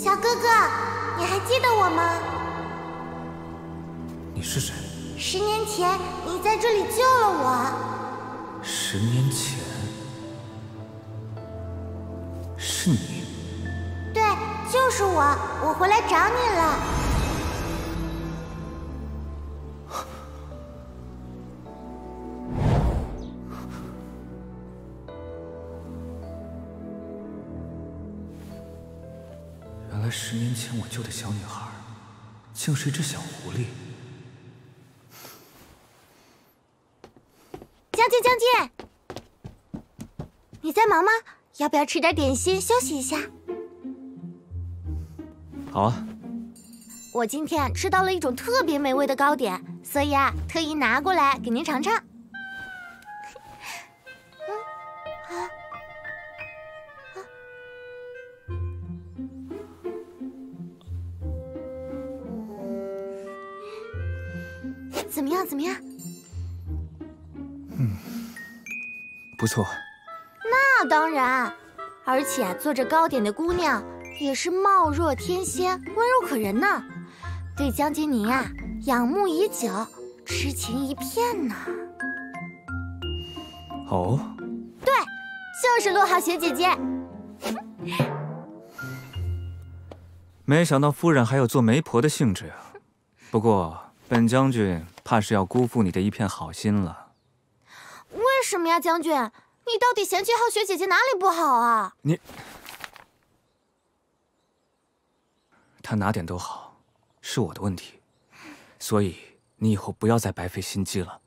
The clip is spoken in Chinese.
小哥哥，你还记得我吗？ 你是谁 ？10年前你在这里救了我。 10年前是你？ 对，就是我，我回来找你了。 原来10年前我救的小女孩，竟是一只小狐狸。 将军，你在忙吗？要不要吃点点心休息一下？ 好啊。 我今天吃到了一种特别美味的糕点，所以啊，特意拿过来给您尝尝。怎么样？怎么样？ 不错。 那当然，而且做这糕点的姑娘也是貌若天仙，温柔可人呢，对将军您呀仰慕已久，痴情一片呢。 哦， 对，就是陆浩雪姐姐。 没想到夫人还有做媒婆的兴致啊。不过本将军怕是要辜负你的一片好心了。 为什么呀，将军？你到底嫌弃浩雪姐姐哪里不好啊？ 她哪点都好，是我的问题，所以你以后不要再白费心机了。